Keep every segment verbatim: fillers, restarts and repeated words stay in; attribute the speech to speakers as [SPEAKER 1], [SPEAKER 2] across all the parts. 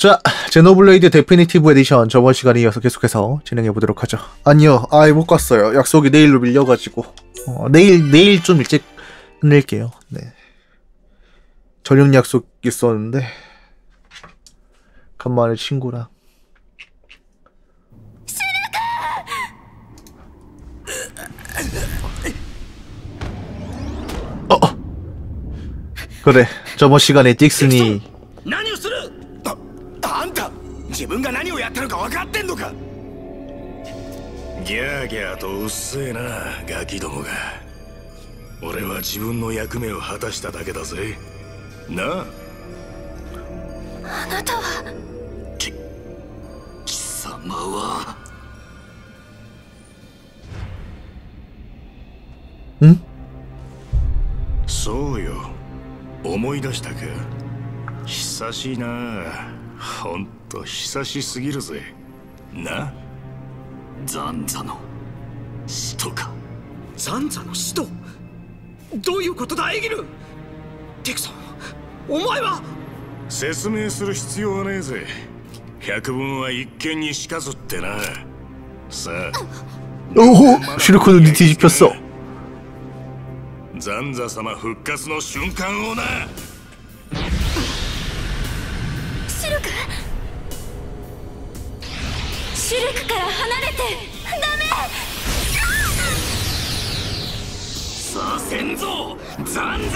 [SPEAKER 1] 자, 제노블레이드 데피니티브 에디션 저번 시간에 이어서 계속해서 진행해보도록 하죠. 아니요, 아예 못 갔어요. 약속이 내일로 밀려가지고 어, 내일 내일 좀 일찍 끝낼게요. 네, 저녁 약속 있었는데 간만에 친구랑. 어, 그래, 저번 시간에 딕슨이
[SPEAKER 2] 自分が何をやったのか分かってんのか。ギャーギャーとうっせえなガキどもが。俺は自分の役目を果たしただけだぜ。なあ。
[SPEAKER 3] あなたは。
[SPEAKER 2] き貴様は。
[SPEAKER 1] ん？
[SPEAKER 2] そうよ。思い出したか。久しいな。ほんと久しすぎるぜ。な。ザンザの使徒か。
[SPEAKER 4] ザンザの使徒？どういうことだエギル？テクソン、お前は。
[SPEAKER 2] 説明する必要はねえぜ。百聞は一見にしかずってな。さあ。
[SPEAKER 1] おお、シルクの뒤집혔어。
[SPEAKER 2] ザンザ様復活の瞬間をな。
[SPEAKER 3] シルク？シルクから離れてダメ。
[SPEAKER 2] さあ先祖ザンザ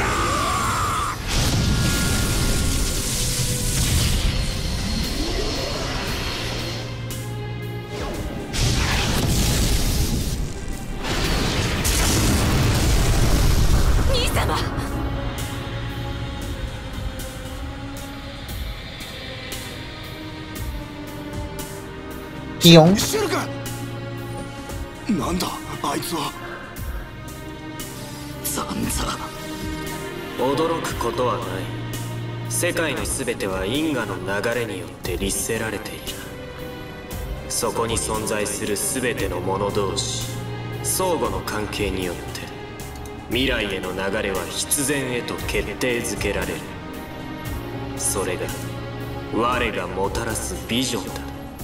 [SPEAKER 3] 兄様。
[SPEAKER 1] ピヨン。
[SPEAKER 2] シルク。なんだあいつは。ザンザ。
[SPEAKER 5] 驚くことはない。世界の全ては因果の流れによって律せられている。そこに存在する全ての者同士相互の関係によって未来への流れは必然へと決定づけられる。それが我がもたらすビジョンだ。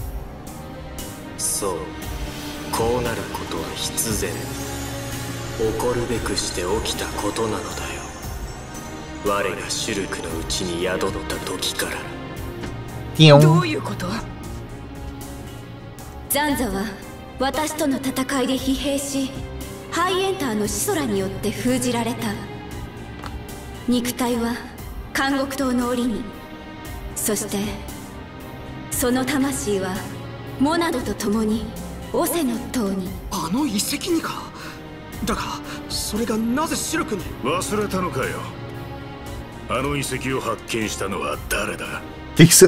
[SPEAKER 5] そう、こうなることは必然。起こるべくして起きたことなのだよ。我がシュルクのうちに宿った時から。
[SPEAKER 1] ピヨン。
[SPEAKER 3] どういうこと？ザンザは私との戦いで疲弊し、ハイエンターのシソラによって封じられた。肉体は監獄島の檻に、そしてその魂はモナドと共にオセノッ島に。
[SPEAKER 4] あの遺跡にか。だがそれがなぜシルクに。
[SPEAKER 2] 忘れたのかよ。あの遺跡を発見したのは誰だ。
[SPEAKER 1] ディクス。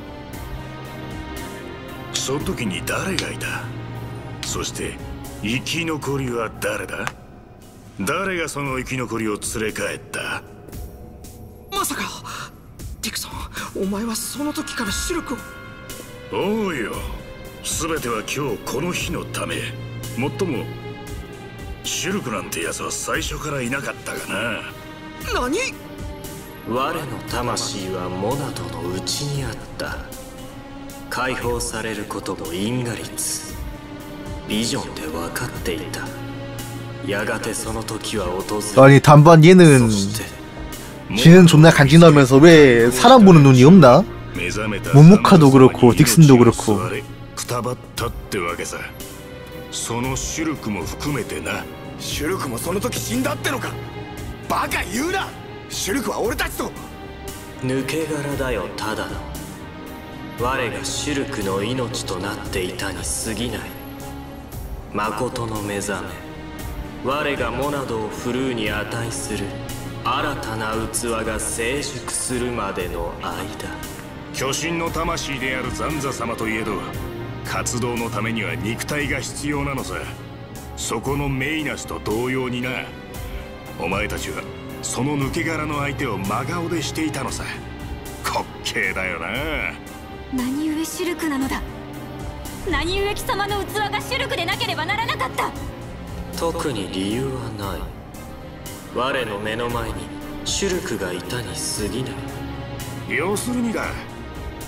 [SPEAKER 2] その時に誰がいた。そして生き残りは誰だ。誰がその生き残りを連れ帰った。
[SPEAKER 4] まさかディクソン、お前はその時からシルクを。
[SPEAKER 2] おうよ。全ては今日この日のため。もっともシルクなんてやつは最初からいなかったがな。
[SPEAKER 4] 何？
[SPEAKER 5] 我の魂はモナドの内にあった。解放されることも因果律、ビジョンで分かっていた。やがてその時は訪れ。
[SPEAKER 1] 아니 단반 얘는 쥐는 존나 간지나면서 왜 사람 보는 눈이 없나? 모모카도 그렇고 딕슨도 그렇고.
[SPEAKER 2] くたばったってわけさ。そのシュルクも含めてな。シュルクもその時死んだってのか。バカ言うな。シュルクは俺たちと。
[SPEAKER 5] 抜け殻だよただの。我がシュルクの命となっていたに過ぎない。誠の目覚め、我がモナドをフルーに値する新たな器が成熟するまでの間。
[SPEAKER 2] 巨神の魂であるザンザ様といえど、活動のためには肉体が必要なのさ。そこのメイナスと同様にな。お前たちはその抜け殻の相手を真顔でしていたのさ。滑稽だよな。
[SPEAKER 3] 何故シルクなのだ。何故貴様の器がシルクでなければならなかった。
[SPEAKER 5] 特に理由はない。我の目の前にシュルクがいたに過ぎない。
[SPEAKER 2] 要するにだ、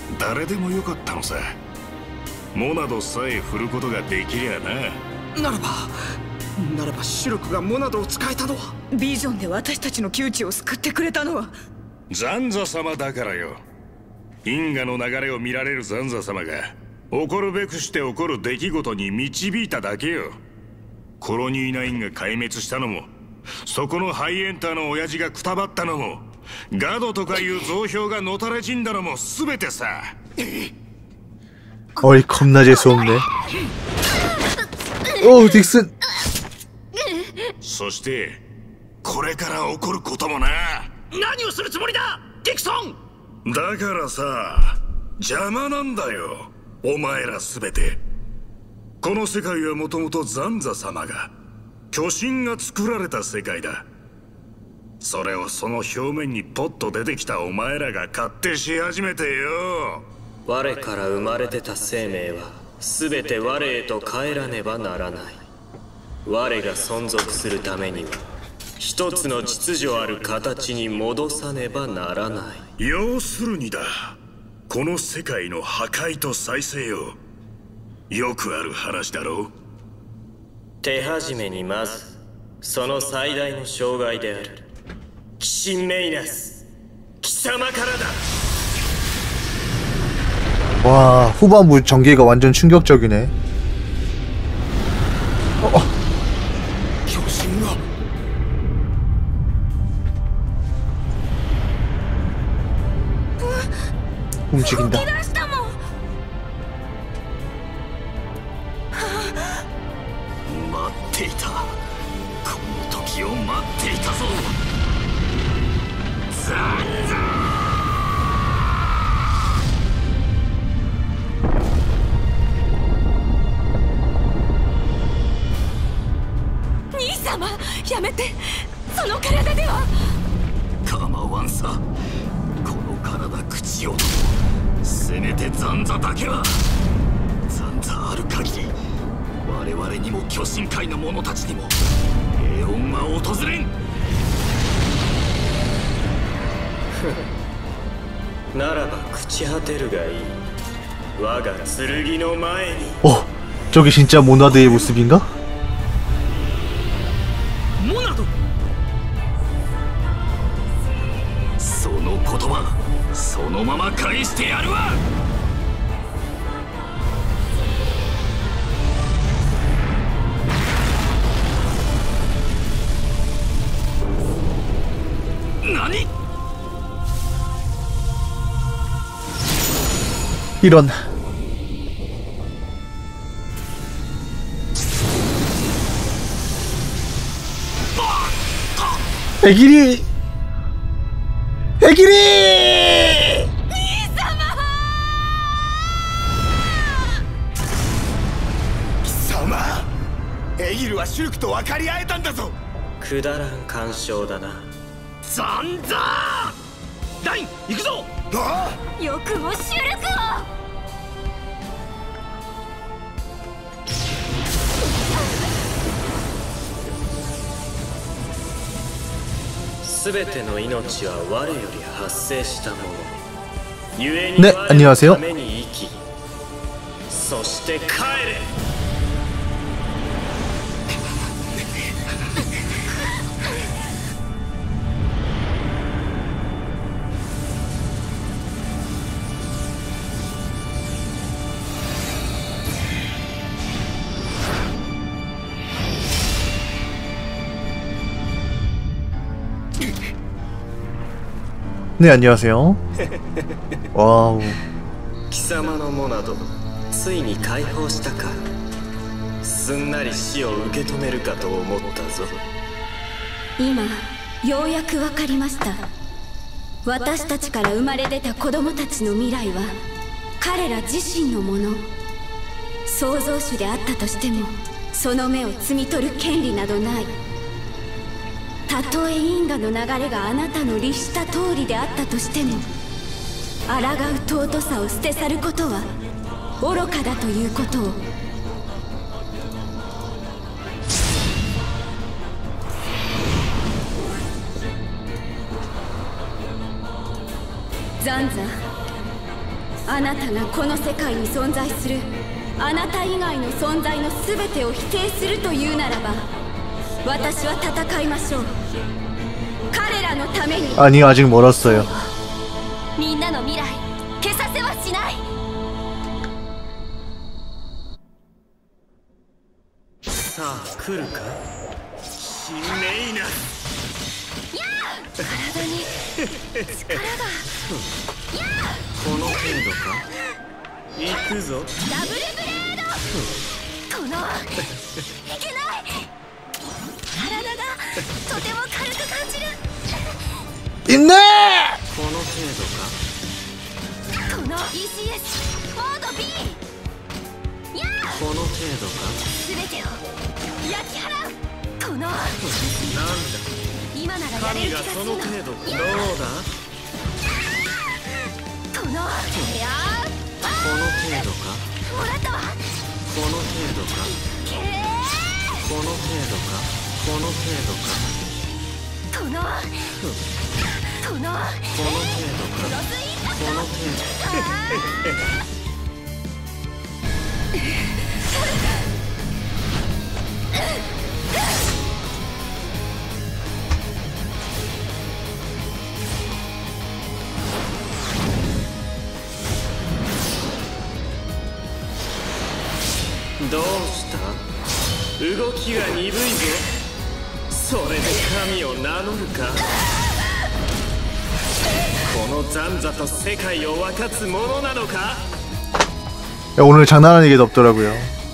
[SPEAKER 2] 誰でもよかったのさ。モナドさえ振ることができりゃな。
[SPEAKER 4] ならばならばシュルクがモナドを使えたのは、
[SPEAKER 6] ビジョンで私たちの窮地を救ってくれたのは
[SPEAKER 2] ザンザ様だからよ。因果の流れを見られるザンザ様が起こるべくして起こる出来事に導いただけよ。コロニーナインが壊滅したのも、そこのハイエンターの親父がくたばったのも、ガドとかいう増票がのたれ死んだのも全てさ。
[SPEAKER 1] 어이 겁나 재수없네. 오 딕슨.
[SPEAKER 2] そしてこれから起こることもな。
[SPEAKER 4] 何をするつもりだディクソン。
[SPEAKER 2] だからさ、邪魔なんだよお前ら全て。この世界はもともとザンザ様が、巨神が作られた世界だ。それをその表面にポッと出てきたお前らが勝手し始めてよ。
[SPEAKER 5] 我から生まれてた生命は全て我へと帰らねばならない。我が存続するためには一つの秩序ある形に戻さねばならない。
[SPEAKER 2] 要するにだ、この世界の破壊と再生よ。よくある話だろう。
[SPEAKER 5] 手始めにまずその最大の障害である鬼神メイナス、貴様からだ。
[SPEAKER 1] 와 후반부 전개가 완전 충격적이네. 어, 어. 움직인다.
[SPEAKER 2] 待っていた。この時を待っていたぞ。ザンザ。
[SPEAKER 6] やめて、その体では
[SPEAKER 2] 構わんさ。この体口を、せめてザンザだけは。ザンザある限り我々にも巨神界の者たちにも平穏は訪れん。
[SPEAKER 5] ならば朽ち果てるがいい。我が剣の前に。
[SPEAKER 1] 어 저게 진짜 모나드의 모습인가?
[SPEAKER 4] モナド。
[SPEAKER 2] その言葉そのまま返してやるわ。何？
[SPEAKER 1] 이런. 애기리! 애기리!
[SPEAKER 2] 貴様、エギルはシュルクと分かり合えたんだぞ。
[SPEAKER 5] くだらん干渉だな。
[SPEAKER 4] ザンザー。ライン行くぞ。
[SPEAKER 2] ああ、
[SPEAKER 3] よくもシュルクを。
[SPEAKER 5] 全ての命は我より発生したもの。故に
[SPEAKER 1] 네
[SPEAKER 5] 我
[SPEAKER 1] 안녕하세요
[SPEAKER 5] のために生き、そして帰れ。
[SPEAKER 1] 네 안녕하세요. 와우.
[SPEAKER 5] 貴様のモナド、ついに解放したか。すんなり死を受け止めるかと思ったぞ。
[SPEAKER 3] 今ようやく分かりました。私たちから生まれ出た子供たちの未来は彼ら自身のもの。創造主であったとしてもその目を摘み取る権利などない。たとえ因果の流れがあなたの律した通りであったとしても、抗う尊さを捨て去ることは愚かだということを。ザンザ、 あなたがこの世界に存在するあなた以外の存在の全てを否定するというならば、私は戦いましょう。彼らのために。
[SPEAKER 1] 아니 아직 멀었어요.
[SPEAKER 3] みんなの未来消させはしない。
[SPEAKER 5] さあ来るかヒメイナ。
[SPEAKER 3] 体に力が
[SPEAKER 5] この程度か。行くぞ。
[SPEAKER 3] ダブルブレード。このいけない。体がとても軽く感じる。
[SPEAKER 1] 있네!
[SPEAKER 5] この程度か。
[SPEAKER 3] この イーシーエス モード B。 やあ
[SPEAKER 5] この程度か。
[SPEAKER 3] 全てを焼き払う。この
[SPEAKER 5] なんだ
[SPEAKER 3] 今ならやれ
[SPEAKER 5] 神が
[SPEAKER 3] る気がするの。
[SPEAKER 5] その程度か。どうだ。
[SPEAKER 3] このいや
[SPEAKER 5] この程度か。
[SPEAKER 3] もらったわ。
[SPEAKER 5] この程度か。
[SPEAKER 3] けー
[SPEAKER 5] この程度か。この程度か。
[SPEAKER 3] このこの
[SPEAKER 5] この程度か。
[SPEAKER 3] クロスインパク
[SPEAKER 5] この程度。どうした？動きが鈍いぞ。それで神を名乗るか。この残座と世界を分かつものなのか。
[SPEAKER 1] 야, 오늘 장난하는 얘기도 없더라고요.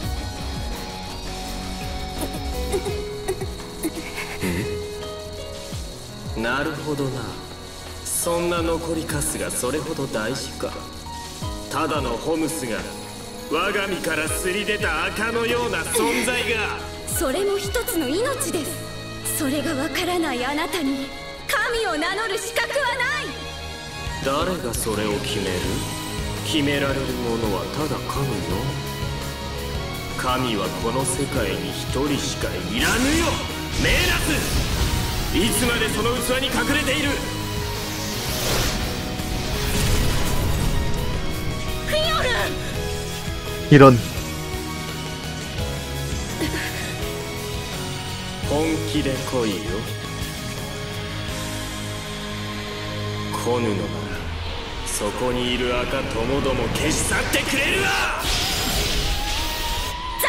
[SPEAKER 5] なるほどな。そんな残りカスがそれほど大事か。ただのホムスが我が身からすり出た赤のような存在が。
[SPEAKER 3] それも一つの命です。それがわからないあなたに神を名乗る資格はない。
[SPEAKER 5] 誰がそれを決める？決められるものはただ神の。神はこの世界に一人しかいらぬよ。メーナス、いつまでその器に隠れている。
[SPEAKER 3] フィオル
[SPEAKER 1] 이런.
[SPEAKER 5] 本気で来いよ。来ぬのならそこにいる赤ともども消し去ってくれるわ。
[SPEAKER 3] ザ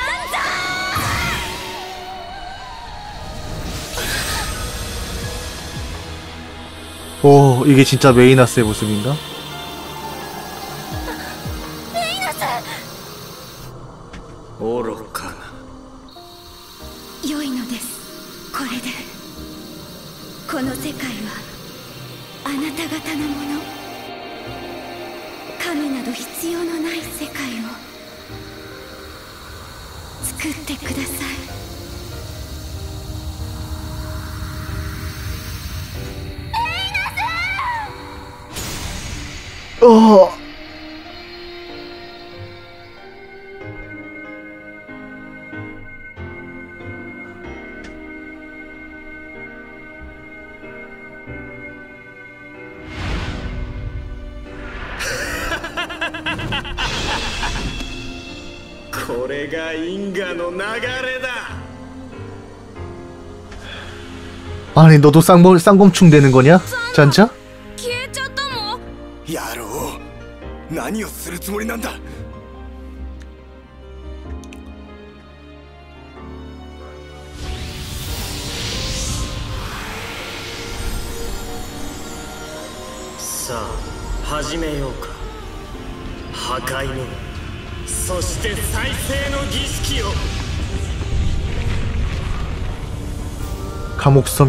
[SPEAKER 3] ンザ
[SPEAKER 1] 오, 이게 진짜 메이나스의 모습인가?
[SPEAKER 5] 愚かな。
[SPEAKER 3] 良いのです。これでこの世界はあなた方のもの。神など必要のない世界を作ってください。
[SPEAKER 1] 어.
[SPEAKER 5] 이가 인간의 나가레다.
[SPEAKER 1] 아니 너도 쌍범, 쌍검충 되는 거냐? 잔자?
[SPEAKER 6] 消えちゃったの？
[SPEAKER 2] 野郎、何をするつもりなんだ。
[SPEAKER 5] さあ始めようか。破壊のそして再生の儀式を。
[SPEAKER 1] 감옥섬이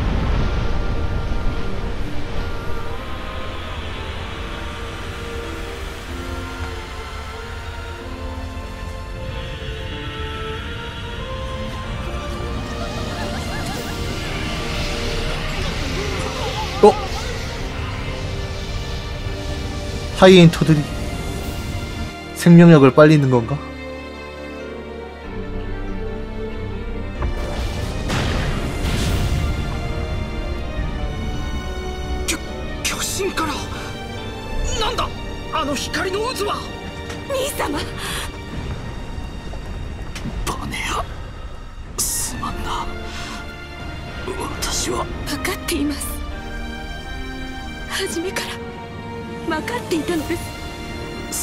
[SPEAKER 1] 어? 하이엔터들이 생명력을 빨리는 건가?
[SPEAKER 4] あの光の渦は。
[SPEAKER 3] 兄様。
[SPEAKER 5] バネア、すまんな。私は
[SPEAKER 3] 分かっています。初めから分かっていたのです。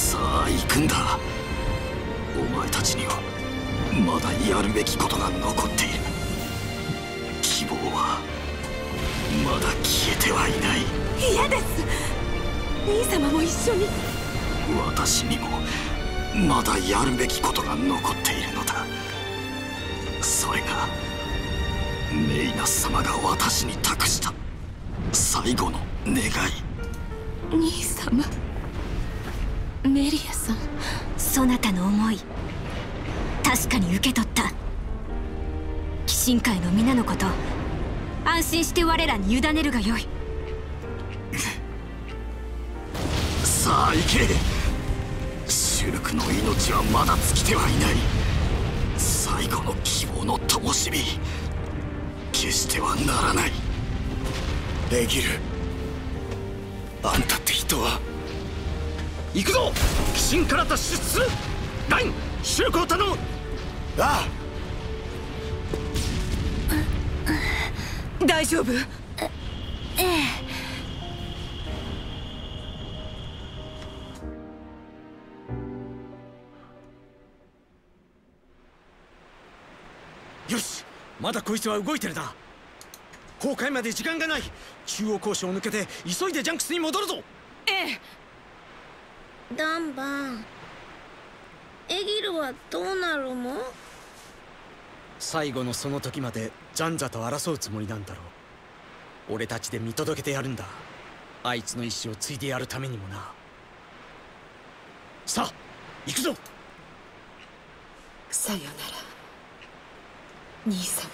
[SPEAKER 5] さあ行くんだ。お前たちにはまだやるべきことが残っている。希望はまだ消えてはいない。
[SPEAKER 3] 嫌です。兄様も一緒に。
[SPEAKER 5] 私にもまだやるべきことが残っているのだ。それがメイナス様が私に託した最後の願い。
[SPEAKER 3] 兄様、メリアさん、そなたの思い確かに受け取った。鬼神界の皆のこと、安心して我らに委ねるがよい。
[SPEAKER 5] さあ行け。シュルクの命はまだ尽きてはいない。最後の希望の灯火、決してはならない。
[SPEAKER 4] エギル、あんたって人は。行くぞ。鬼神から脱出する。ライン、シュルクを頼む。あ
[SPEAKER 3] あ、大丈夫？ええ。
[SPEAKER 4] よし、まだこいつは動いてるな。崩壊まで時間がない。中央交渉を抜けて急いでジャンクスに戻るぞ。
[SPEAKER 3] ええ。
[SPEAKER 7] ダンバン、エギルはどうなるの？
[SPEAKER 4] 最後のその時までジャンジャと争うつもりなんだろう。俺たちで見届けてやるんだ。あいつの意志を継いでやるためにもな。さあ行くぞ。
[SPEAKER 3] さよなら兄様。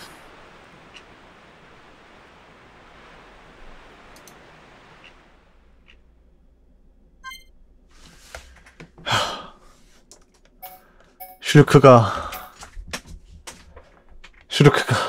[SPEAKER 1] シュルクがシュルクが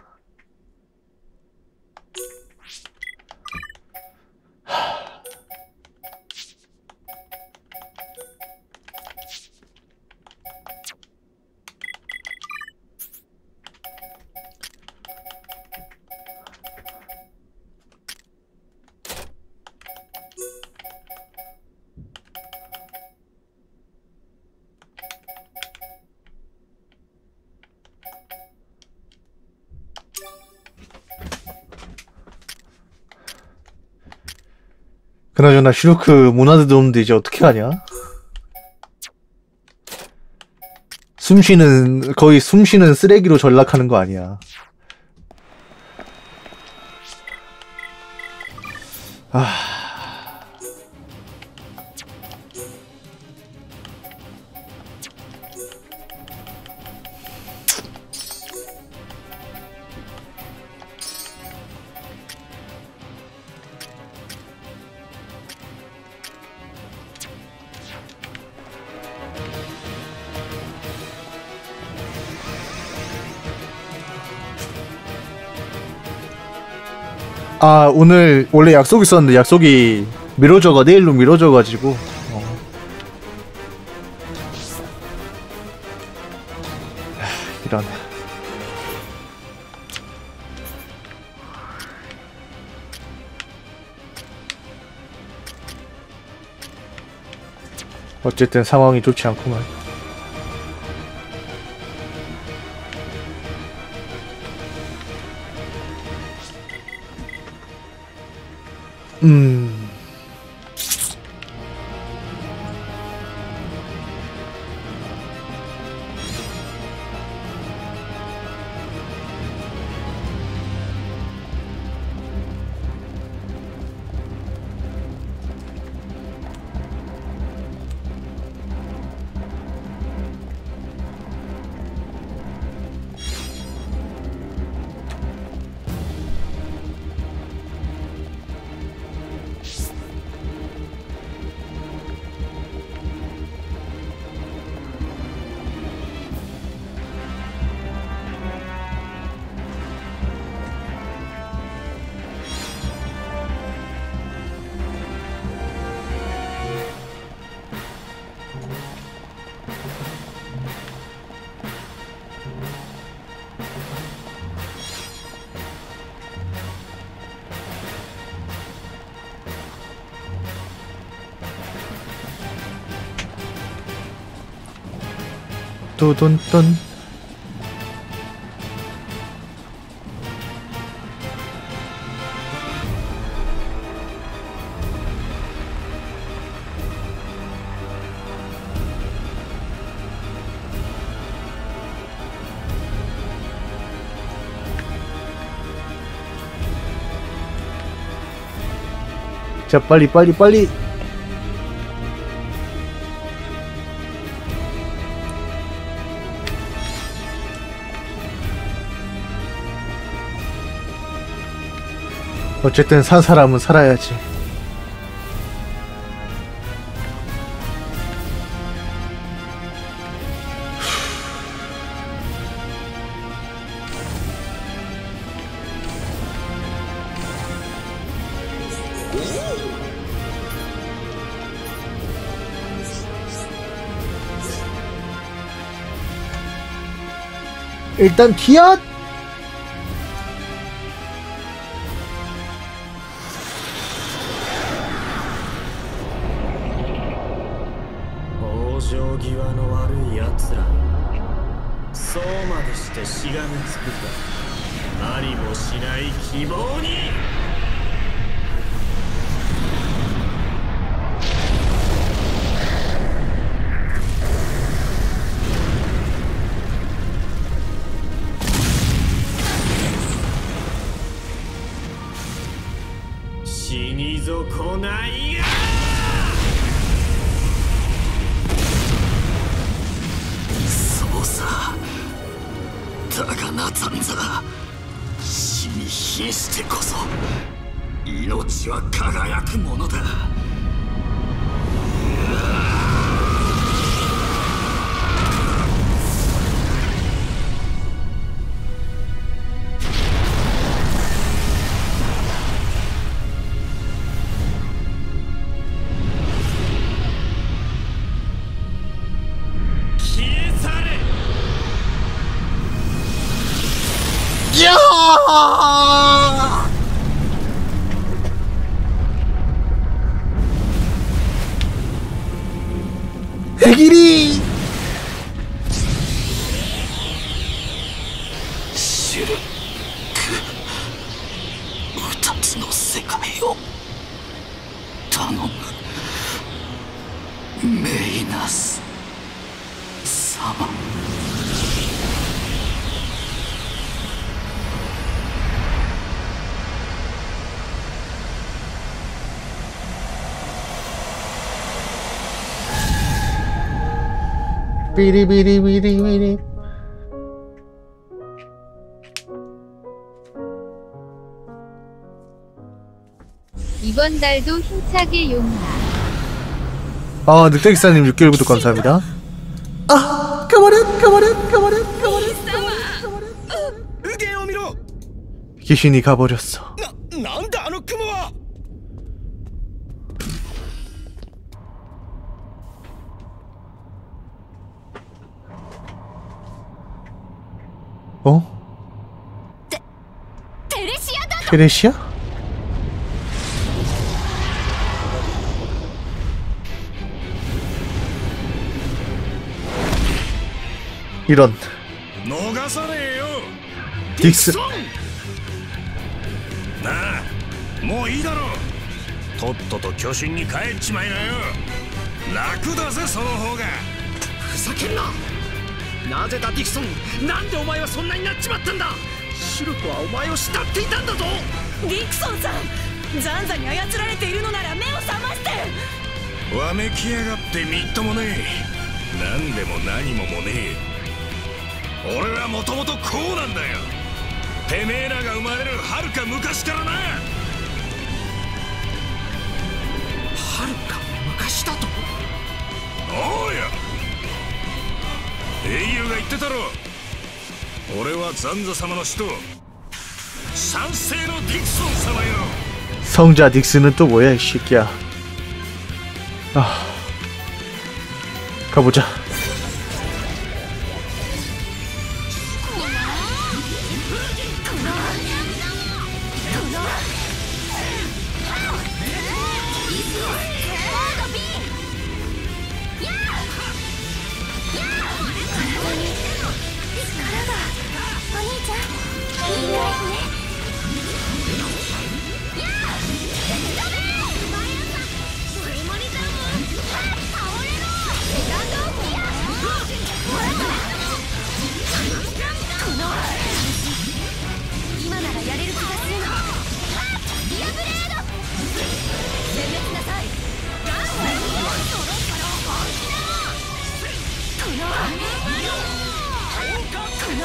[SPEAKER 1] 그나저나 슈루크 모나드도 없는데 이제 어떻게 하냐? 숨쉬는 거의 숨쉬는 쓰레기로 전락하는 거 아니야? 아. 아, 오늘 원래 약속 있었는데 약속이 미뤄져가 내일로 미뤄져가지고 어. 이런. 어쨌든 상황이 좋지 않구만. 음. 뚜둔뚠. 자, 빨리 빨리 빨리. 어쨌든 산 사람은 살아야지. 일단 기앗!
[SPEAKER 5] 往生際の悪いやつらそうまでしてしがみつくかありもしない希望に死に損ないやそうさだがなザンザ死に瀕してこそ命は輝くものだ
[SPEAKER 1] 해길이
[SPEAKER 5] シルク二つの世界を頼むメイナス様
[SPEAKER 1] 비리비리비리비리.
[SPEAKER 8] 이번 달도 힘차게 용나.
[SPEAKER 1] 아, 늑대기사님 육 개월 구독 감사합니다. 아, 가버려, 가버려, 가버려, 가버려, 가버려. 귀신이 가버렸어. 어?
[SPEAKER 3] 테, 테레시아다.
[SPEAKER 1] 테레시아? 이런. 딕스.
[SPEAKER 2] なあ、もういいだろう。とっとと巨神に帰っちまいなよ。楽だぜその方が。
[SPEAKER 4] ふざけんな。なぜだディクソン、なんでお前はそんなになっちまったんだ。シルクはお前を慕っていたんだぞ。
[SPEAKER 6] ディクソンさん、ザンザに操られているのなら目を覚まして。
[SPEAKER 2] わめきやがってみっともねえ。なんでも何ももねえ。俺はもともとこうなんだよ。てめえらが生まれるはるか昔からな。は
[SPEAKER 4] るか昔だと。
[SPEAKER 2] おうや、英雄が言ってたろ。俺はザンザ様の使徒、三世のディクソン様よ。
[SPEAKER 1] 성자 닉스는 또 뭐야 이 새끼야. 아, 가보자.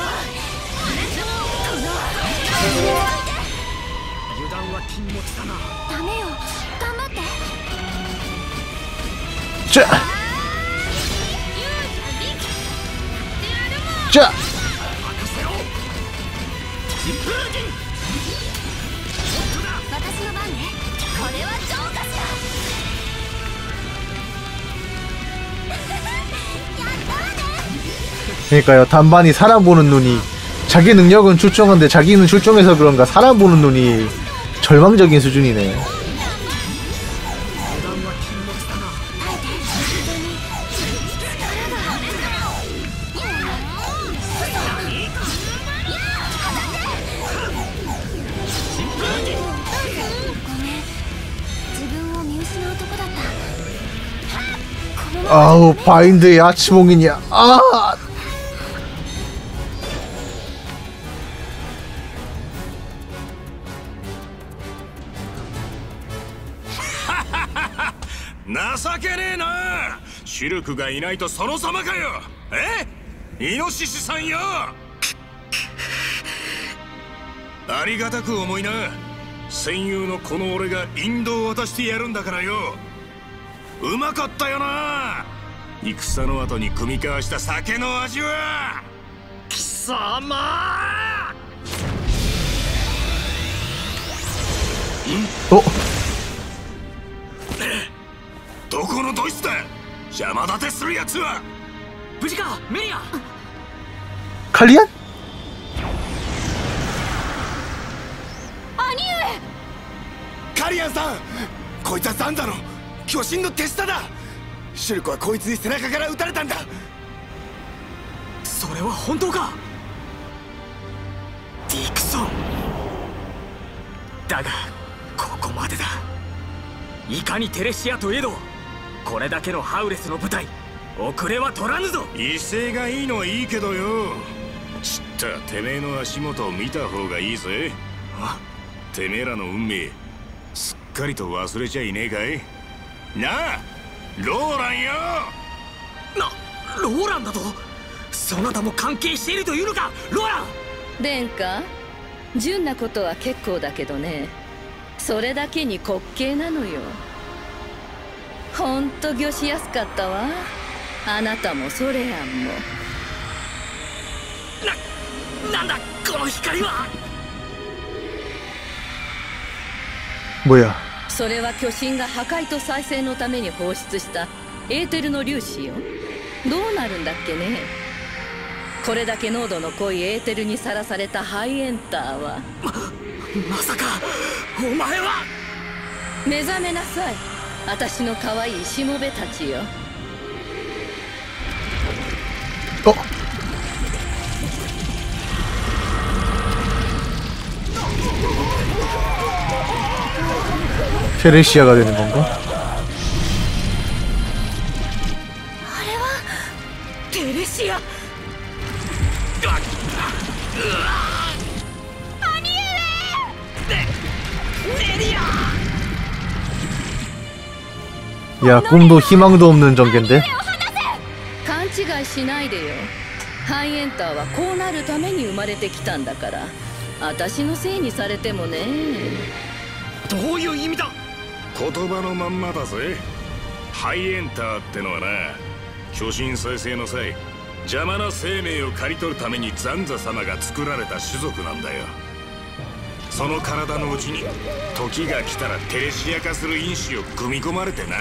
[SPEAKER 3] ダメよ、頑張って。
[SPEAKER 1] 자! 자!
[SPEAKER 3] 私の番ね。これは超かしら。
[SPEAKER 1] 그러니까요, 단반이 사람 보는 눈이, 자기 능력은 출중한데 자기는 출중해서 그런가 사람 보는 눈이 절망적인 수준이네요. 아우, 바인드의 아치몽이냐. 아!
[SPEAKER 2] 나사케네 나. シルクがいないとその様かよ。え？イノシシさんよ。ありがたく思いな。戦友のこの俺が引導を渡してやるんだからよ。うまかったよな。戦の後に酌み交わした酒の味は。貴様。
[SPEAKER 1] お。
[SPEAKER 2] どこのドイツだ。邪魔立てするやつは。
[SPEAKER 4] 無事か、メリア。
[SPEAKER 1] 칼리안?
[SPEAKER 3] 兄上。
[SPEAKER 4] カリアンさん、こいつはザンザの巨神の手下だ。シュルクはこいつに背中から撃たれたんだ。それは本当か。ディクソンだがここまでだ。いかにテレシアといえどこれだけのハウレスの部隊遅れは取らぬぞ。
[SPEAKER 2] 威勢がいいのはいいけどよ、ちったてめえの足元を見た方がいいぜ。あ、てめえらの運命すっかりと忘れちゃいねえかい。なあローランよ。
[SPEAKER 4] な、ローランだと。そなたも関係しているというのか、ローラン。
[SPEAKER 9] 殿下、純なことは結構だけどね、それだけに滑稽なのよ。ほんと御しやすかったわ、あなたもソレアンも。
[SPEAKER 4] な、なんだこの光は。
[SPEAKER 1] 뭐야。
[SPEAKER 9] それは巨神が破壊と再生のために放出したエーテルの粒子よ。どうなるんだっけね。これだけ濃度の濃いエーテルにさらされたハイエンターは。
[SPEAKER 4] ま、まさかお前は。
[SPEAKER 9] 目覚めなさい、私の可愛いしもべたちよ。
[SPEAKER 1] お。테레시아가 되는 건가?
[SPEAKER 3] あれは
[SPEAKER 4] テレシア。
[SPEAKER 3] 兄上。
[SPEAKER 4] メリア。
[SPEAKER 1] 야, 꿈도 희망도 없는 전개인데?
[SPEAKER 9] 勘違いしないでよ。ハイエンターはこうなるために生まれてきたんだから、私のせいにされてもね。
[SPEAKER 4] どういう意味だ。
[SPEAKER 2] 言葉のまんまだぜ。ハイエンターってのはな、巨神再生の際邪魔な生命を刈り取るためにザンザ様が作られた種族なんだよ。その体のうちに時が来たらテレシア化する因子を組み込まれてな。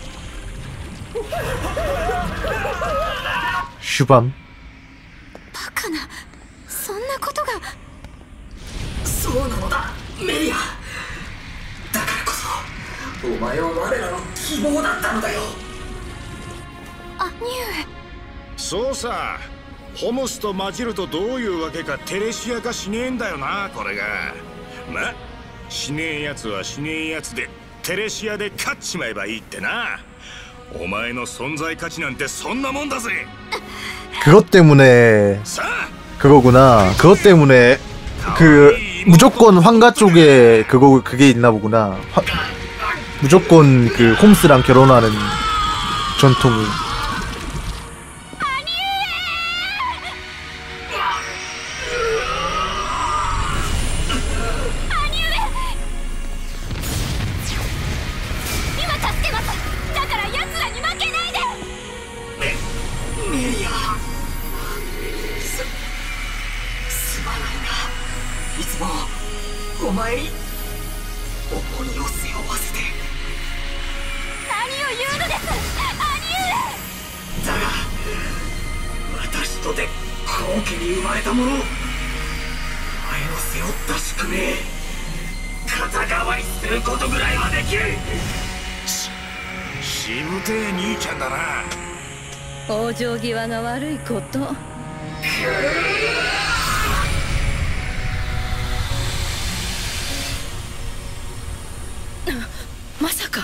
[SPEAKER 1] シュバン。
[SPEAKER 3] バカな、そんなことが。
[SPEAKER 4] そうなのだメリア。だからこそお前は我らの希望だったのだよ。
[SPEAKER 3] 兄上。
[SPEAKER 2] そうさ、ホモスと混じるとどういうわけかテレシア化しねえんだよな、これが。ま、しねえやつはしねえやつでテレシアで勝っちまえばいいってな。お前の存在価値なんてそんなもんだぜ。
[SPEAKER 1] 그것 때문에 그거구나. 그것 때문에 그 무조건 황가 쪽에 그거 그게 있나 보구나. 화, 무조건 그 홈스랑 결혼하는 전통이.
[SPEAKER 4] 前に重荷を背負わせて。
[SPEAKER 3] 何を言うのです、兄上。
[SPEAKER 4] だが私とて高家に生まれた者、お前の背負った宿命肩代わりすることぐらいはできる。
[SPEAKER 2] しぶてえ兄ちゃんだな。
[SPEAKER 9] 往生際が悪いこと。まさか。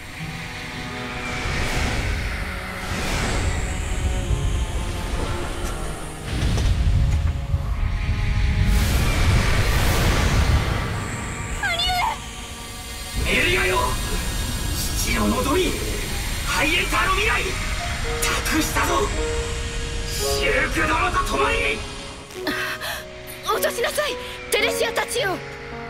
[SPEAKER 4] エリアよ、父の望み、ハイエンターの未来託したぞ。シルク殿と共に。
[SPEAKER 9] 落としなさい、テレシアたちよ。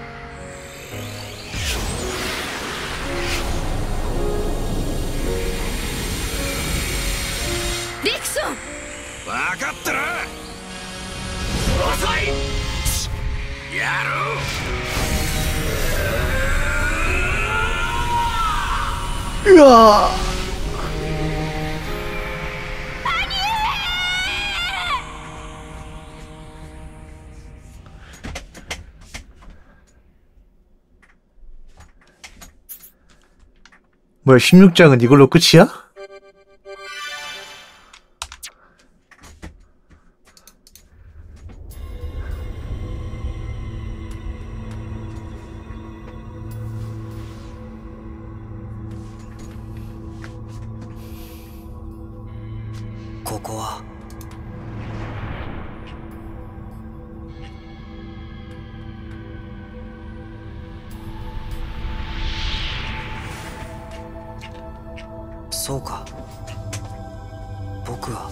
[SPEAKER 9] ディクソン、
[SPEAKER 2] 分かったな。
[SPEAKER 4] 遅い。
[SPEAKER 2] やろう。
[SPEAKER 1] うわ뭐야 십육 장은 이걸로 끝이야?
[SPEAKER 5] そうか、僕は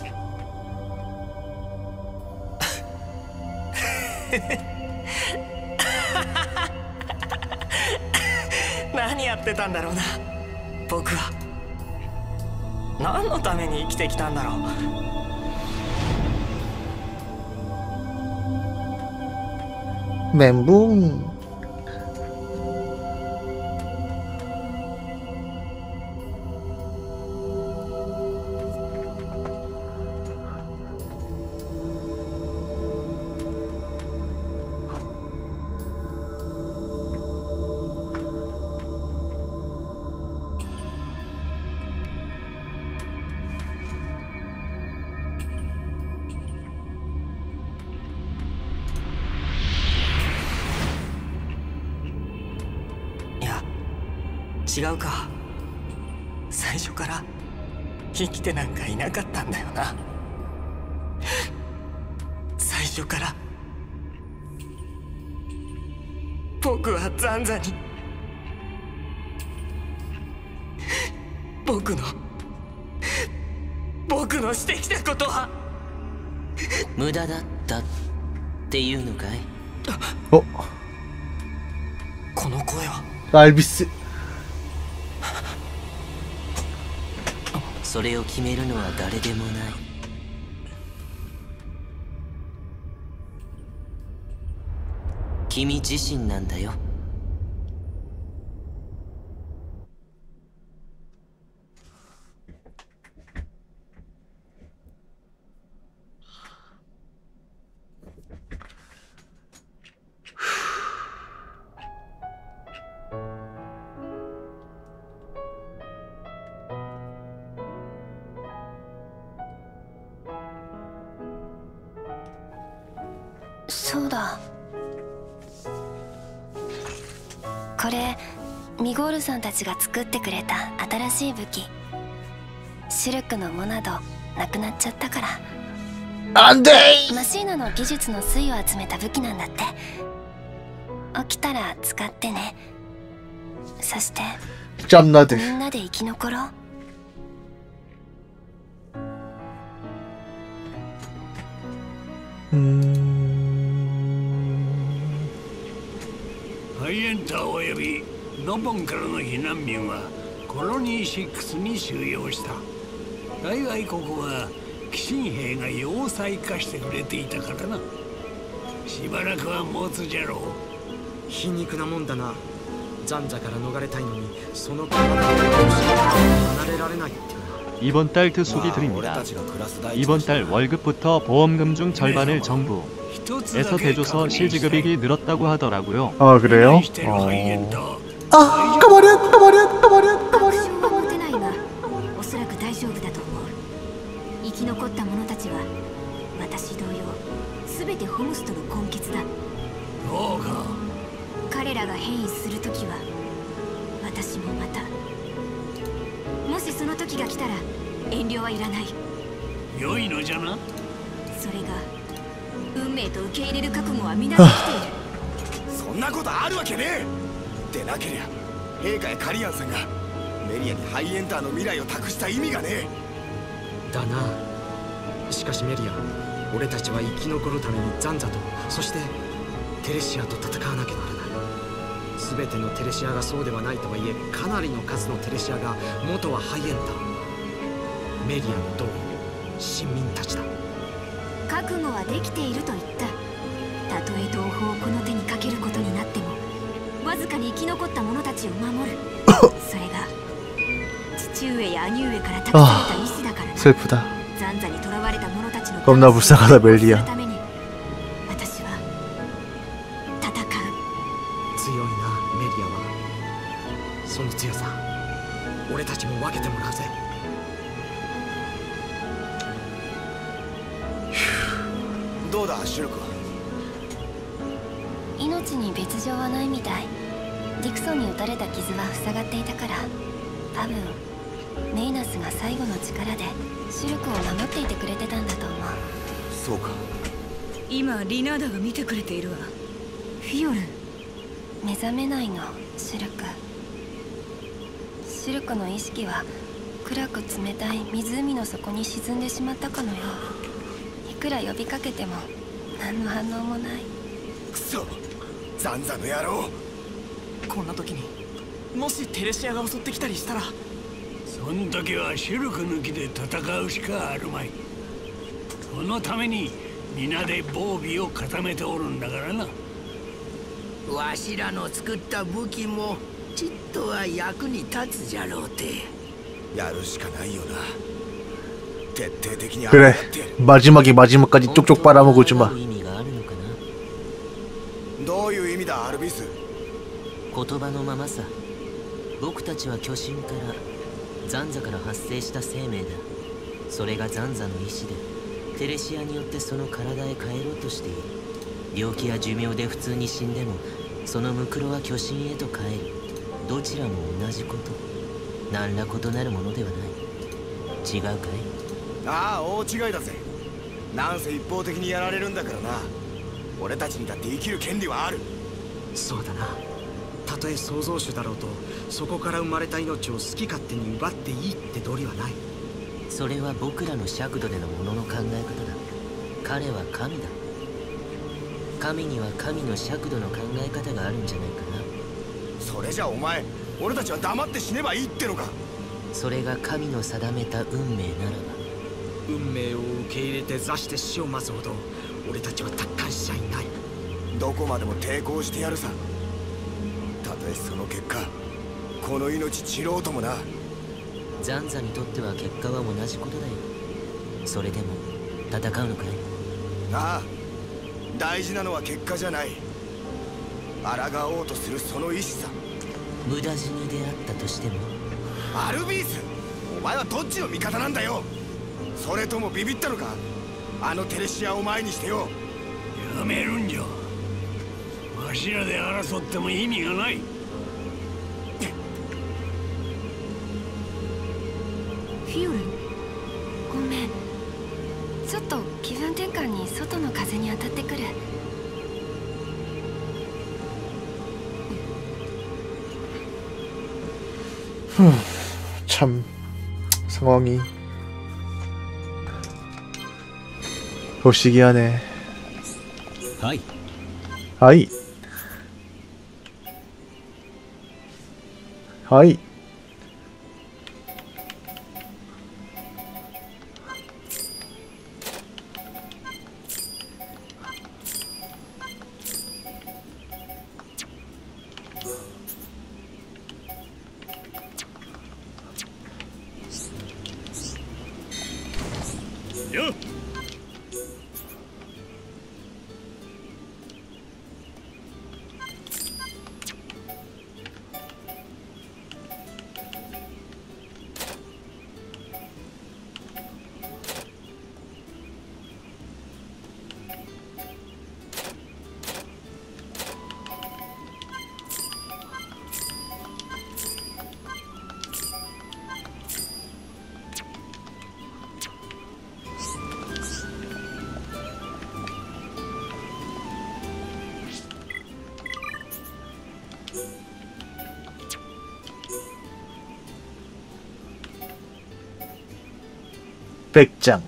[SPEAKER 5] 何やってたんだろうな。僕は何のために生きてきたんだろう。
[SPEAKER 1] 멘붕.
[SPEAKER 5] いや、違うか。最初から生きてなんかいなかったんだよな。最初から僕はザンザに僕の僕のしてきたことは
[SPEAKER 10] 無駄だったっていうのかい？
[SPEAKER 1] お、
[SPEAKER 5] この声は
[SPEAKER 1] アルビス。
[SPEAKER 10] それを決めるのは誰でもない。君自身なんだよ。
[SPEAKER 3] そうだ、これミゴールさんたちが作ってくれた新しい武器。シルクの藻などなくなっちゃったから。
[SPEAKER 1] なんで
[SPEAKER 3] マシーナの技術の粋を集めた武器なんだって。起きたら使ってね。そしてみんなで生き残ろう。
[SPEAKER 1] うーん。
[SPEAKER 11] ハイエンターおよびロボンからの避難民はコロニーシックスに収容した。幸いここは寄進兵が要塞化してくれていたからな。しばらくは持つじゃろう。
[SPEAKER 4] 皮肉なもんだな。ザンザから逃れたいのにその体を離れられないって。
[SPEAKER 12] 이번 달 특수기 드립니다. 이번 달 월급부터 보험금 중 절반을 정부에서 대줘서 실지급액이 늘었다고 하더라고요.
[SPEAKER 1] 아 그래요? 어... 아 가버려 가버려 가버려 가버려 가버려.
[SPEAKER 3] おそらく大丈夫だと思う。生き残った者たちは私同様すべてホムスとの根血だ。
[SPEAKER 11] そうか。
[SPEAKER 3] 彼らが変異するときは私もまた。もしその時が来たら遠慮はいらない。
[SPEAKER 11] 良いのじゃな。
[SPEAKER 3] それが運命と受け入れる覚悟は皆できている。
[SPEAKER 4] そんなことあるわけねえ。でなけりゃ陛下やカリアンさんがメリアにハイエンターの未来を託した意味がねえ。だな。しかしメリア、俺たちは生き残るためにザンザとそしてテレシアと戦わなきゃならない。全てのテレシアがそうではないとはいえ、かなりの数のテレシアが元はハイエンター、メリアの同市民たちだ。
[SPEAKER 3] 覚悟はできていると言った。たとえ同胞をこの手にかけることになってもわずかに生き残った者たちを守る。それが父上や兄上から託された意志だからな。
[SPEAKER 1] 슬프다.
[SPEAKER 3] ザンザに囚われた者たちの
[SPEAKER 1] 겁나 불쌍하다 멜리야.
[SPEAKER 3] 私は戦う。
[SPEAKER 4] 強いなメリアは。その強さ俺たちも分けてもらうぜ。どうだシルク。
[SPEAKER 13] 命に別状はないみたい。ディクソンに撃たれた傷は塞がっていたから、多分メイナスが最後の力でシルクを守っていてくれてたんだと思う。
[SPEAKER 4] そうか。
[SPEAKER 6] 今リナーダが見てくれているわ。
[SPEAKER 3] フィオル、
[SPEAKER 13] 目覚めないのシルク。シルクの意識は暗く冷たい湖の底に沈んでしまったかのよう。いくら呼びかけても何の反応もない。
[SPEAKER 4] くそ、ザンザの野郎。こんな時にもしテレシアが襲ってきたりしたら。
[SPEAKER 11] そん時はシルク抜きで戦うしかあるまい。そのために皆で防備を固めておるんだからな。
[SPEAKER 14] わしらの作った武器もちっとは役に立つじゃろうて。
[SPEAKER 4] やるしかないよな。徹底的に
[SPEAKER 1] 그래 마지막에 마지막까지 쪽쪽 빨아먹을 주마.
[SPEAKER 4] どういう意味だアルビス。
[SPEAKER 10] 言葉のままさ。僕たちは巨神からザンザから発生した生命だ。それがザンザの意志でテレシアによってその体へ帰ろうとしている。病気や寿命で普通に死んでもそのムクロは巨神へと帰る。どちらも同じこと。何ら異なるものではない。違うかい。
[SPEAKER 4] ああ大違いだぜ。なんせ一方的にやられるんだからな。俺たちにだって生きる権利はある。そうだな。たとえ創造主だろうとそこから生まれた命を好き勝手に奪っていいって道理はない。
[SPEAKER 10] それは僕らの尺度でのものの考え方だ。彼は神だ。神には神の尺度の考え方があるんじゃないかな。
[SPEAKER 4] それじゃお前俺たちは黙って死ねばいいってのか。
[SPEAKER 10] それが神の定めた運命ならば。
[SPEAKER 4] 運命を受け入れて座して死を待つほど俺たちは達観しちゃいない。どこまでも抵抗してやるさ。たとえその結果この命散ろうともな。
[SPEAKER 10] ザンザにとっては結果は同じことだよ。それでも戦うのかい。
[SPEAKER 4] ああ大事なのは結果じゃない。抗おうとするその意志さ。
[SPEAKER 10] 無駄死にであったとしても。
[SPEAKER 4] アルビース、お前はどっちの味方なんだよ。それともビビったのか、あのテレシアを前にしてよ。
[SPEAKER 11] やめるんじゃ。わしらで争っても意味がない。
[SPEAKER 13] フィオル、ごめん。ちょっと気分転換に外の風に当たってくる。
[SPEAKER 1] 참 상황이 도시기하네.
[SPEAKER 15] 하이.
[SPEAKER 1] 하이. 하이.
[SPEAKER 2] よっ。
[SPEAKER 1] 백장.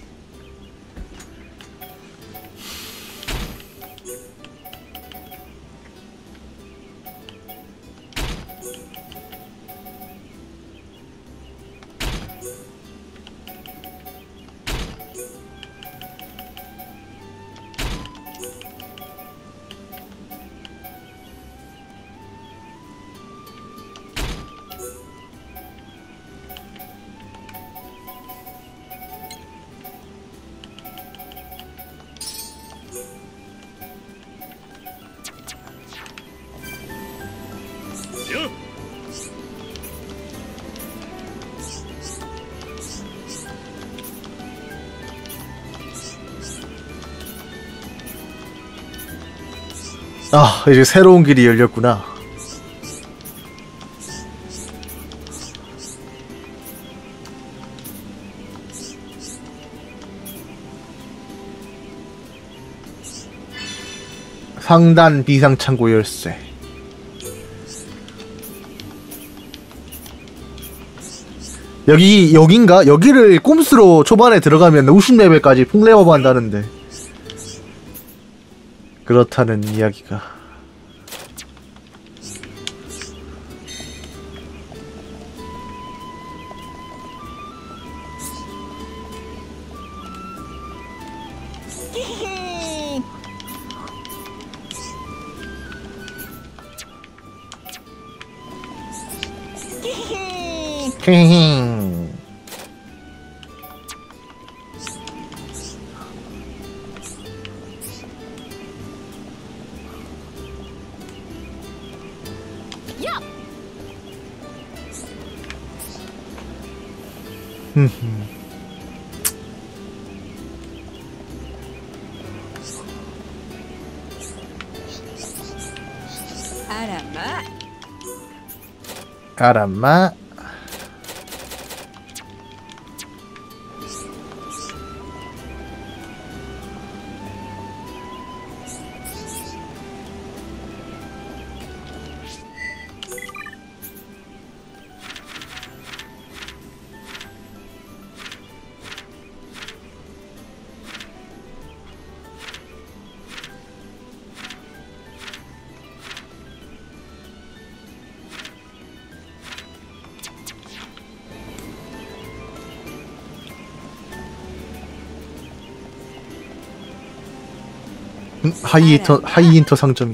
[SPEAKER 1] 아, 이제 새로운 길이 열렸구나. 상단 비상창고 열쇠. 여기, 여긴가? 여기를 꼼수로 초반에 들어가면 오십 레벨까지 폭레버브 한다는데. 그렇다는 이야기가. 히히. 아라마. 음, 하이인터, 하이인터 상점이.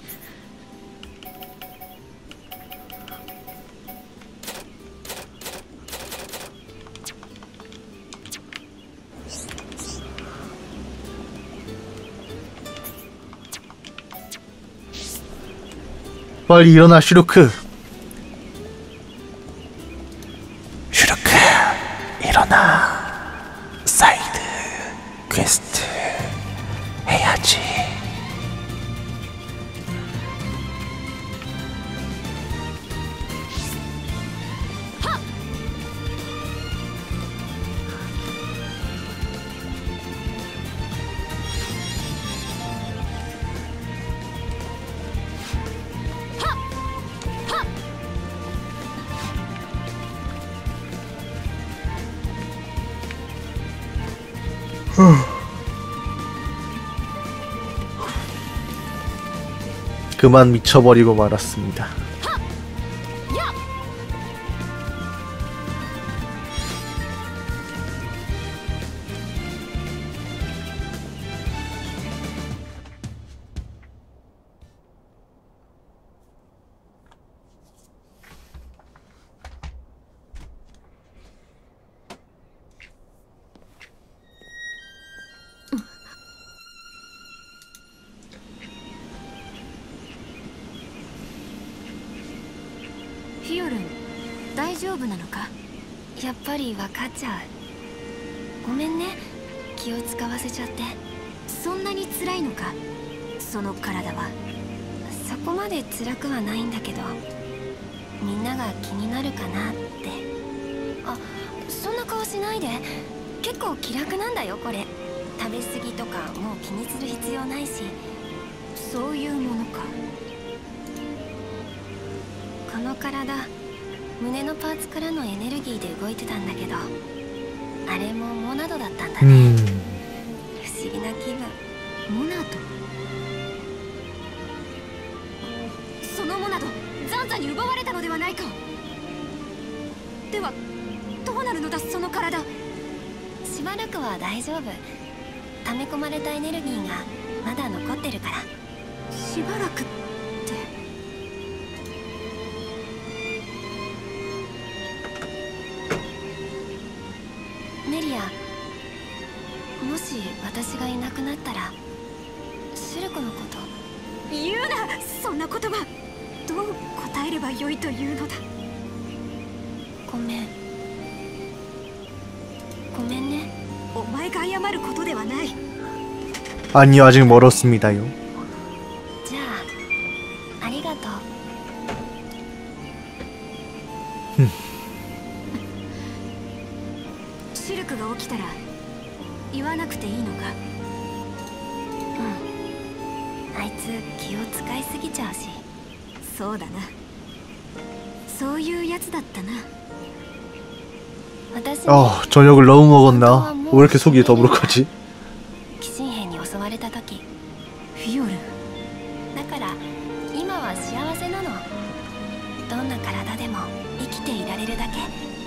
[SPEAKER 1] 빨리 일어나, 슈루크. 슈루크, 일어나. 사이드 퀘스트 해야지. 그만 미쳐버리고 말았습니다.
[SPEAKER 13] 丈夫なのか？やっぱり分かっちゃう。ごめんね、気を使わせちゃって。
[SPEAKER 3] そんなに辛いのか、その体は。
[SPEAKER 13] そこまで辛くはないんだけど、みんなが気になるかなって。あ、そんな顔しないで。結構気楽なんだよこれ。食べ過ぎとかもう気にする必要ないし。
[SPEAKER 3] そういうものか。
[SPEAKER 13] この体、胸のパーツからのエネルギーで動いてたんだけど、あれもモナドだったんだね。不思議な気分。
[SPEAKER 3] モナド？そのモナド、ザンザに奪われたのではないか。ではどうなるのだその体。
[SPEAKER 13] しばらくは大丈夫。溜め込まれたエネルギーがまだ残ってるから。
[SPEAKER 3] しばらくって。
[SPEAKER 13] メリア、もし私がいなくなったらシルコのこと。
[SPEAKER 3] 言うな、そんな言葉。どう答えればよいというのだ。
[SPEAKER 13] ごめんごめんね。
[SPEAKER 3] お前が謝ることではない。
[SPEAKER 1] 아니요, 아직 멀었습니다요.
[SPEAKER 13] じゃあありがとう。
[SPEAKER 3] シルクが起きたら言わなくていいのか。
[SPEAKER 13] うん、あいつ気を使いすぎちゃうし。
[SPEAKER 3] そうだな、そういうやつだったな。
[SPEAKER 1] 아, 저녁을 너무 먹었나? 왜 이렇게 속이 더부룩하지?
[SPEAKER 13] 寄進兵に襲われた時、フィオルだから今は幸せなの。どんな体でも生きていられるだけ。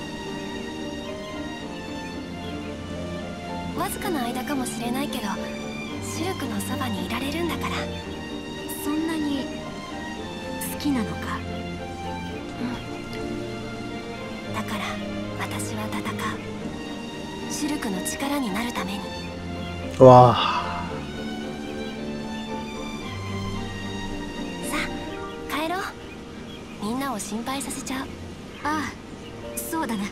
[SPEAKER 13] わずかな間かもしれないけど、シルクのそばにいられるんだから。
[SPEAKER 3] そんなに好きなのか。
[SPEAKER 13] うん、だから私は戦う。シルクの力になるために。
[SPEAKER 1] わ
[SPEAKER 13] あ。さあ帰ろう。みんなを心配させちゃう。
[SPEAKER 3] ああ、そうだな。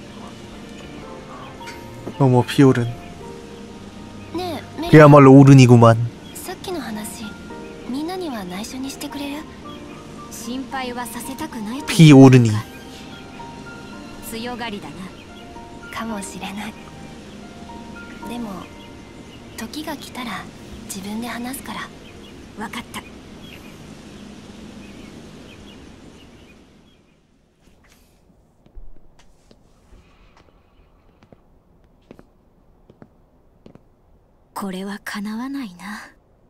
[SPEAKER 1] 어머, 피오른.
[SPEAKER 13] ねえ、
[SPEAKER 1] 그야말로 오른이구만.
[SPEAKER 13] さっきの話、みんなには内緒にしてくれる？
[SPEAKER 3] 心配はさせたくないと。
[SPEAKER 1] 피오른이.
[SPEAKER 3] 強がりだな。
[SPEAKER 13] かもしれない。でも時が来たら自分で話すから。
[SPEAKER 3] 分かった。これは叶わないな。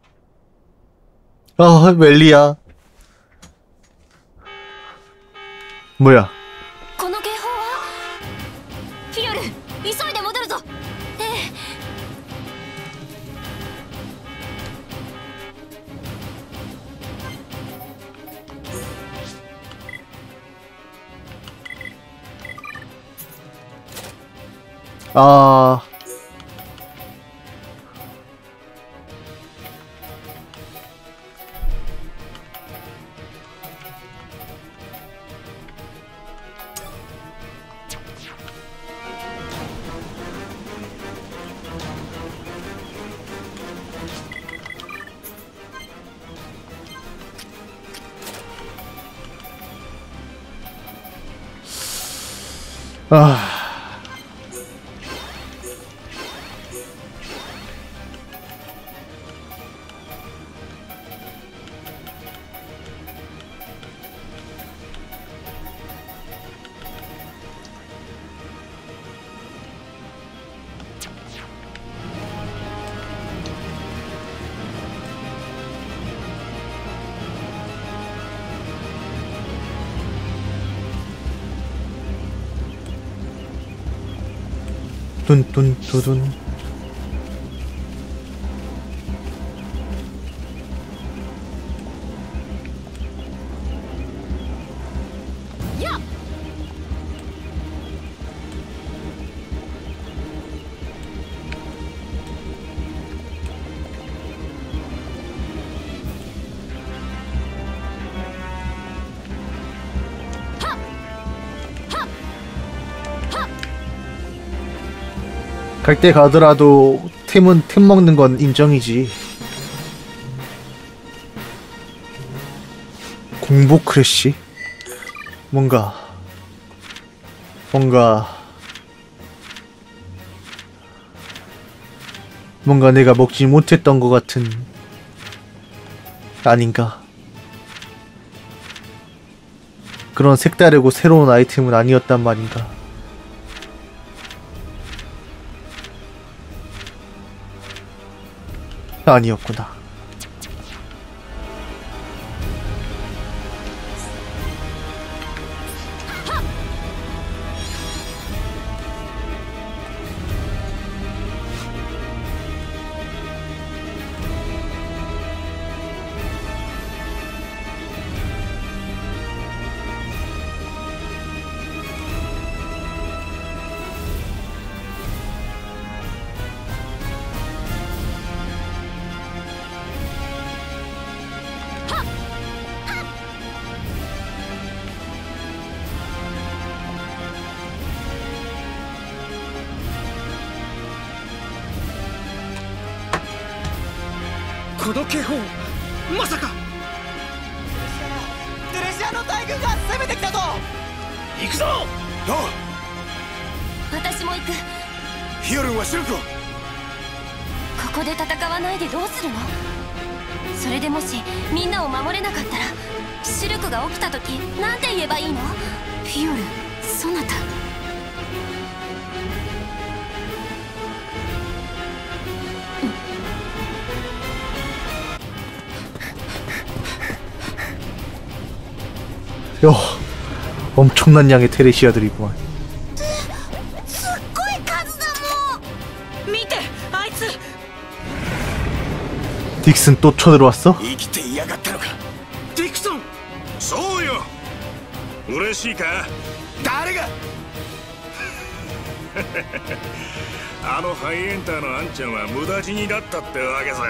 [SPEAKER 1] 아, 멜리야. 뭐야?
[SPEAKER 13] この警報は？フィオル、急いで戻るぞ。ええ。
[SPEAKER 1] 아. 아. 뚠뚠뚜둔.
[SPEAKER 3] 야! 하! 하!
[SPEAKER 1] 갈 때 가더라도 템은 템 먹는 건 인정이지. 공보 크래쉬? 뭔가 뭔가 뭔가 내가 먹지 못했던 것 같은 아닌가? 그런 색다르고 새로운 아이템은 아니었단 말인가? 아니었구나. 요, 엄청난 양의 테레시아들이구만. 딕슨 또 쳐들어왔어?
[SPEAKER 2] 딕슨! そうよ! 嬉しいか? 誰が? あのハイエンターのあんちゃんは無駄死にだったってわけさ。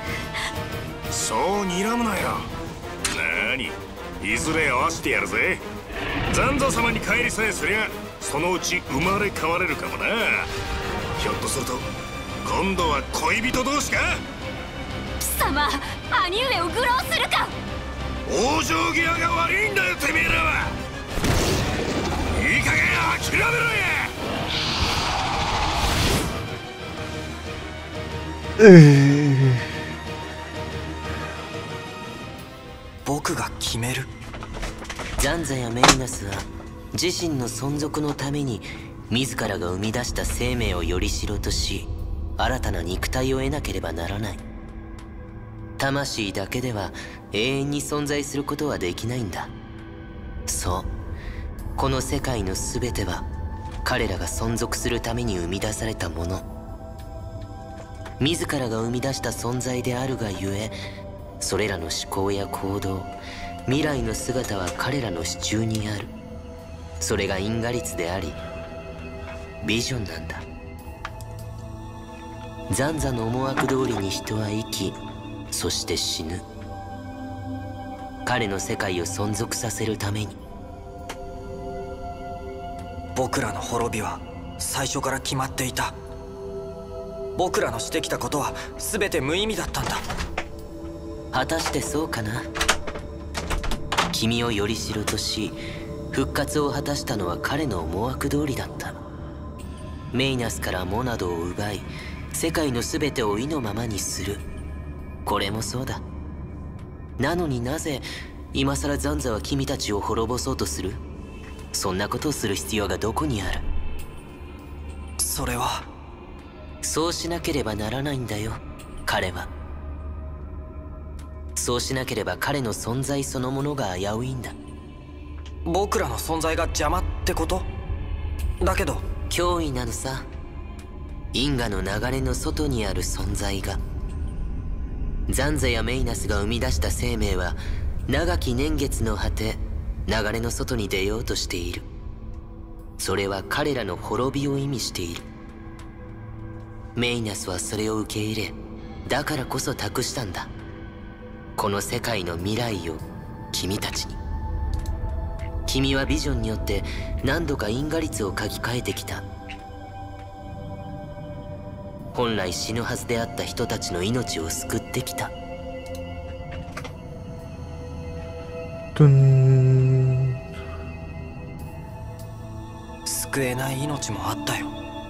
[SPEAKER 2] そう睨むなよ。なに、いずれ合わせてやるぜ。ザンザ様に帰りさえすりゃそのうち生まれ変われるかもな。ひょっとすると今度は恋人同士か。
[SPEAKER 13] 貴様、兄上を愚弄するか。
[SPEAKER 2] 往生際が悪いんだよ、てめえらは。いい加減諦めろや。
[SPEAKER 4] 僕が決める。
[SPEAKER 10] ザンザやメイナスは自身の存続のために自らが生み出した生命をよりしろとし、新たな肉体を得なければならない。魂だけでは永遠に存在することはできないんだ。そう、この世界の全ては彼らが存続するために生み出されたもの。自らが生み出した存在であるがゆえ、それらの思考や行動、未来の姿は彼らの手中にある。それが因果律でありビジョンなんだ。ザンザの思惑通りに人は生き、そして死ぬ。彼の世界を存続させるために。
[SPEAKER 4] 僕らの滅びは最初から決まっていた。僕らのしてきたことは全て無意味だったんだ。
[SPEAKER 10] 果たしてそうかな。君をよりしろとし復活を果たしたのは彼の思惑通りだった。メイナスからモナドを奪い、世界の全てを意のままにする。これもそうだ。なのになぜ今さらザンザは君たちを滅ぼそうとする？そんなことをする必要がどこにある？
[SPEAKER 4] それは
[SPEAKER 10] そうしなければならないんだよ、彼は。そうしなければ彼の存在そのものが危ういんだ。
[SPEAKER 4] 僕らの存在が邪魔ってこと？だけど
[SPEAKER 10] 脅威なのさ。因果の流れの外にある存在が。ザンザやメイナスが生み出した生命は長き年月の果て、流れの外に出ようとしている。それは彼らの滅びを意味している。メイナスはそれを受け入れ、だからこそ託したんだ。この世界の未来を君たちに。君はビジョンによって何度か因果律を書き換えてきた。 本来死ぬはずであった人たちの命を救ってきた。
[SPEAKER 1] ドゥン。
[SPEAKER 5] 救えない命もあったよ。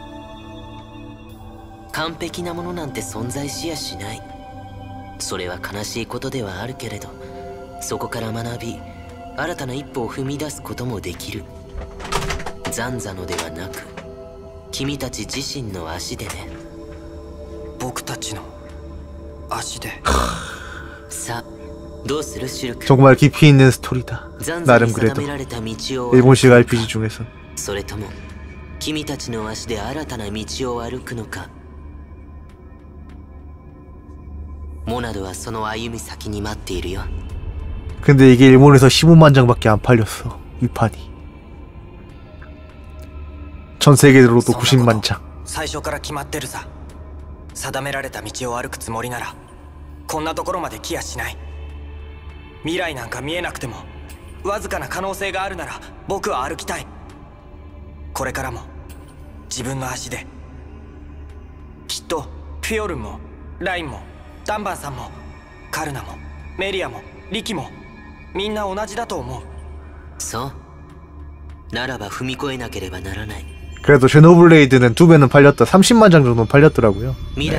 [SPEAKER 10] 完璧なものなんて存在しやしない。それは悲しいことではあるけれど、そこから学び新たな一歩を踏み出すこともできる。ザンザのではなく君たち自身の足でね。
[SPEAKER 5] 僕たちの足で
[SPEAKER 10] さあどうするシルク。
[SPEAKER 1] 정말 깊이 있는 스토리다. 나름 그래도 일본식 알피지 중에서.
[SPEAKER 10] それとも君たちの足で新たな道を歩くのか。モナドはその歩み先に待っているよ。
[SPEAKER 1] 근데 이게 일본에서 십오만 장밖에 안 팔렸어. 이 판이. 전 세계로도 구십만 장.
[SPEAKER 5] 最初から決まってるさ。定められた道を歩くつもりならこんなところまで来やしない。未来なんか見えなくてもわずかな可能性があるなら僕は歩きたい。これからも自分の足で。きっとフィオルンもラインもダンバンさんもカルナもメリアもリキもみんな同じだと思う。
[SPEAKER 10] そうならば踏み越えなければならない。
[SPEAKER 1] 그래도 제노블레이드는 두 배는 팔렸다. 삼십만 장 정도는 팔렸더라고요. 네.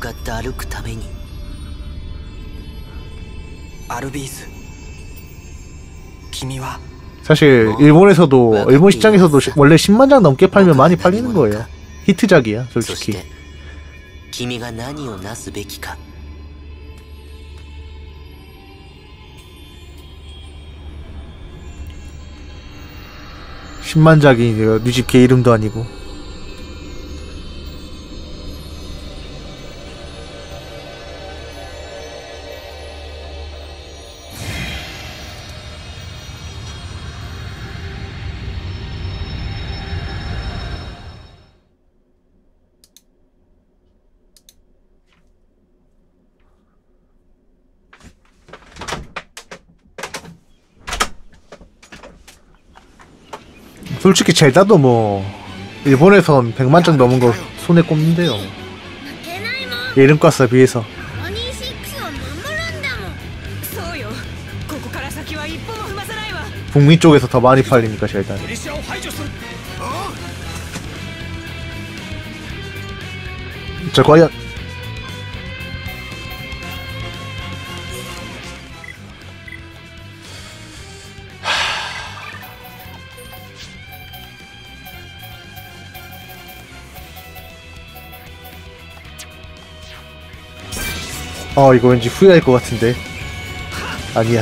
[SPEAKER 1] 사실 일본에서도 일본 시장에서도 원래 십만 장 넘게 팔면 많이 팔리는 거예요. 히트작이야, 솔직히. 십만 작이 네 집 개 이름도 아니고. 솔직히 젤다도 뭐 일본에선 백만 장 넘은 거 손에 꼽는데요. 이름값에 비해서. 북미 쪽에서 더 많이 팔리니까 젤다. 자, 과연 어 이거 왠지 후회할 것 같은데. 아니야.